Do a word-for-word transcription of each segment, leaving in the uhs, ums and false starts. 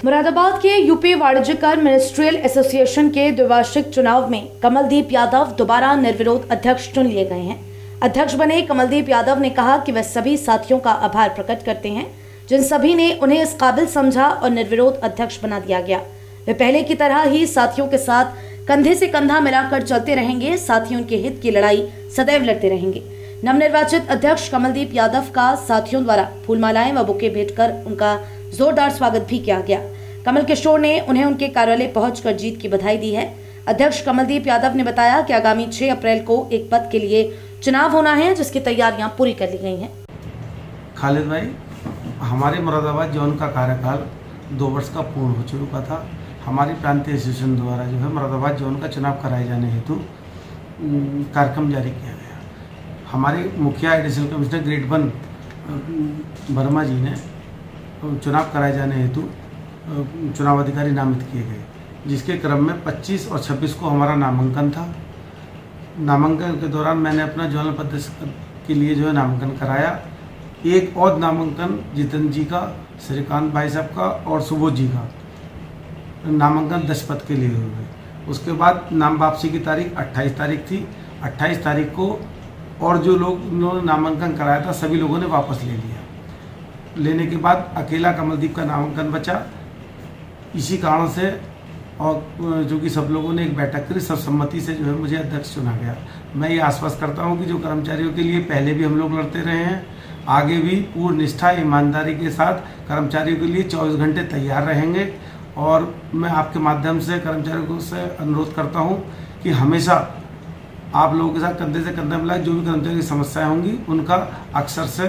मुरादाबाद के UP वाणिज्यकर ministerial association के द्विवार्षिक चुनाव में कमलदीप यादव दोबारा निर्विरोध अध्यक्ष चुन लिए गए हैं। अध्यक्ष बने कमलदीप यादव ने कहा कि वे सभी साथियों का आभार प्रकट करते हैं जिन सभी ने उन्हें इस काबिल समझा और निर्विरोध अध्यक्ष बना दिया गया। वे पहले की तरह ही साथियों के साथ कंधे से कंधा मिलाकर चलते रहेंगे, साथ ही उनके हित की लड़ाई सदैव लड़ते रहेंगे। नवनिर्वाचित अध्यक्ष कमलदीप यादव का साथियों द्वारा फूलमालाएं व बुके भेंटकर उनका जोरदार स्वागत भी किया गया। कमल किशोर ने उन्हें उनके कार्यालय पहुंचकर जीत की बधाई दी है। अध्यक्ष कमलदीप यादव ने बताया कि आगामी छह अप्रैल को एक पद के लिए चुनाव होना है, जिसकी तैयारियां पूरी कर ली गई हैं। खालिद भाई, हमारे मुरादाबाद जोन का कार्यकाल दो वर्ष का पूर्ण हो चुका था। हमारी प्रांतीय एसोसिएशन द्वारा जो है मुरादाबाद जोन का चुनाव कराए जाने हेतु कार्यक्रम जारी किया गया। हमारे मुखिया additional commissioner grade one Verma ji ने चुनाव कराए जाने हेतु चुनाव अधिकारी नामित किए गए, जिसके क्रम में पच्चीस और छब्बीस को हमारा नामांकन था। नामांकन के दौरान मैंने अपना जोनल पद के लिए जो है नामांकन कराया। एक और नामांकन जितेंद्र जी का, श्रीकांत भाई साहब का और सुबोध जी का नामांकन दस पद के लिए हुए। उसके बाद नाम वापसी की तारीख अट्ठाईस तारीख थी। अट्ठाईस तारीख को और जो लोग उन्होंने नामांकन कराया था सभी लोगों ने वापस ले लिया। लेने के बाद अकेला कमलदीप का नामांकन बचा। इसी कारण से और जो कि सब लोगों ने एक बैठक करी, सर्वसम्मति से जो है मुझे अध्यक्ष चुना गया। मैं ये आश्वस्त करता हूँ कि जो कर्मचारियों के लिए पहले भी हम लोग लड़ते रहे हैं, आगे भी पूर्ण निष्ठा ईमानदारी के साथ कर्मचारियों के लिए चौबीस घंटे तैयार रहेंगे। और मैं आपके माध्यम से कर्मचारियों से अनुरोध करता हूँ कि हमेशा आप लोगों के साथ कंधे से कंधा मिला, जो भी कर्मचारियों की समस्याएं होंगी उनका अक्सर से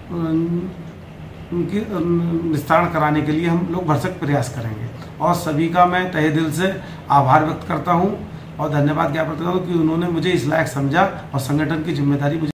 उनकी निस्तारण कराने के लिए हम लोग भरसक प्रयास करेंगे। और सभी का मैं तहे दिल से आभार व्यक्त करता हूं और धन्यवाद ज्ञापन करता हूं कि उन्होंने मुझे इस लायक समझा और संगठन की जिम्मेदारी मुझे